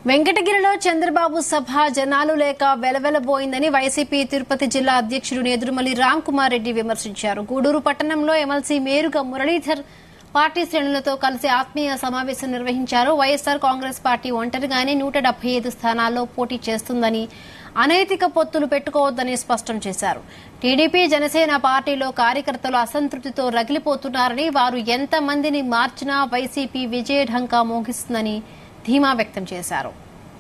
వెంకటగిరిలో చంద్రబాబు సభ జనాలు లేక వెలవెలబోయిందని వైసీపీ తిరుపతి జిల్లా అధ్యక్షుడు నేదురుమల్లి రామ్ కుమార్ రెడ్డి విమర్శించారు. గూడూరు పట్టణంలో ఎమ్మెల్సీ మేరుగ మురళీధర్ పార్టీ శ్రేణులతో కలిసి ఆత్మీయ సమావేశం నిర్వహించారు. వైఎస్సార్ కాంగ్రెస్ పార్టీ ఒంటరిగానే 175 స్థానాల్లో పోటీ చేస్తుందని, అనైతిక పొత్తులు పెట్టుకోవద్దని స్పష్టం చేశారు. టీడీపీ జనసేన పార్టీలో కార్యకర్తలు అసంతృప్తితో రగిలిపోతున్నారని, వారు ఎంత మందిని మార్చినా వైసీపీ విజయఢంకా మోగిస్తుందని ధీమా వ్యక్తం చేశారు.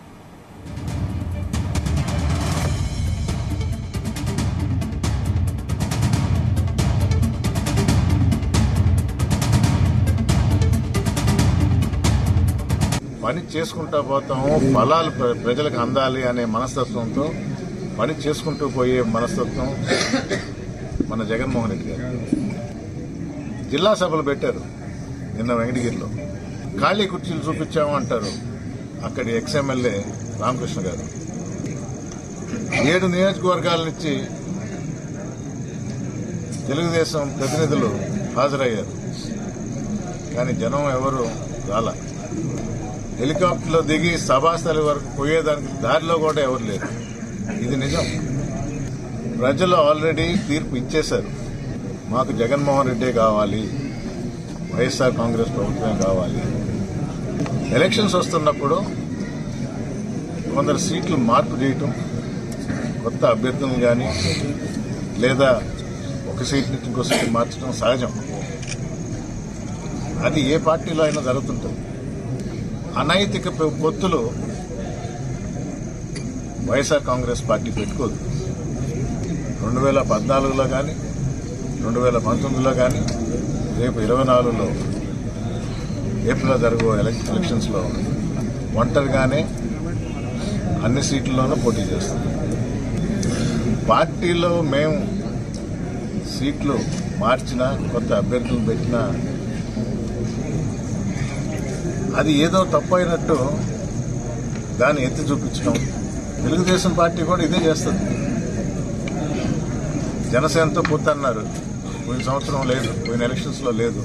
పని చేసుకుంటూ పోతాము, ఫలాలు ప్రజలకు అందాలి అనే మనస్తత్వంతో పని చేసుకుంటూ పోయే మనస్తత్వం మన జగన్మోహన్ రెడ్డి గారు. జిల్లా సభలు పెట్టారు నిన్న వెంకటగిరిలో. ఖాళీ కుర్చీలు చూపించాము అంటారు అక్కడి ఎక్స్ఎమ్మెల్యే రామకృష్ణ గారు. 7 నియోజకవర్గాల నుంచి తెలుగుదేశం ప్రతినిధులు హాజరయ్యారు, కానీ జనం ఎవరు రాలా. హెలికాప్టర్లో దిగి సభాస్థలి వరకు పోయేదానికి దారిలో కూడా ఎవరు లేరు. ఇది నిజం. ప్రజలు ఆల్రెడీ తీర్పు ఇచ్చేశారు. మాకు జగన్మోహన్ రెడ్డే కావాలి, వైఎస్ఆర్ కాంగ్రెస్ ప్రభుత్వం కావాలి. ఎలక్షన్స్ వస్తున్నప్పుడు కొందరు సీట్లు మార్పు చేయటం, కొత్త అభ్యర్థులను కానీ లేదా ఒక సీట్ నుంచి ఇంకో సీట్ మార్చడం సహజం. అది ఏ పార్టీలో అయినా జరుగుతుంటుంది. అనైతిక పొత్తులు వైఎస్ఆర్ కాంగ్రెస్ పార్టీ పెట్టుకోదు. 2014లో కానీ 2019లో కానీ రేపు 24లో ఏప్రిల్లో జరుగు ఎలక్షన్స్ లో ఒంటరిగానే అన్ని సీట్లలోనూ పోటీ చేస్తుంది. పార్టీలో మేము సీట్లు మార్చినా, కొత్త అభ్యర్థులను పెట్టినా అది ఏదో తప్పు అయినట్టు దాన్ని ఎత్తి చూపించడం. తెలుగుదేశం పార్టీ కూడా ఇదే చేస్తుంది. జనసేనతో పొత్తన్నారు, పోయిన సంవత్సరం లేదు, పోయిన ఎలక్షన్స్ లో లేదు.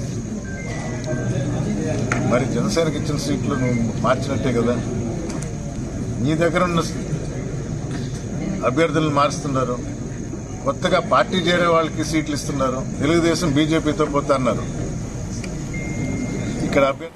మరి జనసేనకి ఇచ్చిన సీట్లు నువ్వు మార్చినట్టే కదా. నీ దగ్గర ఉన్న అభ్యర్థులను మారుస్తున్నారు, కొత్తగా పార్టీ చేరే వాళ్ళకి సీట్లు ఇస్తున్నారు. తెలుగుదేశం బీజేపీతో పొత్తన్నారు. ఇక్కడ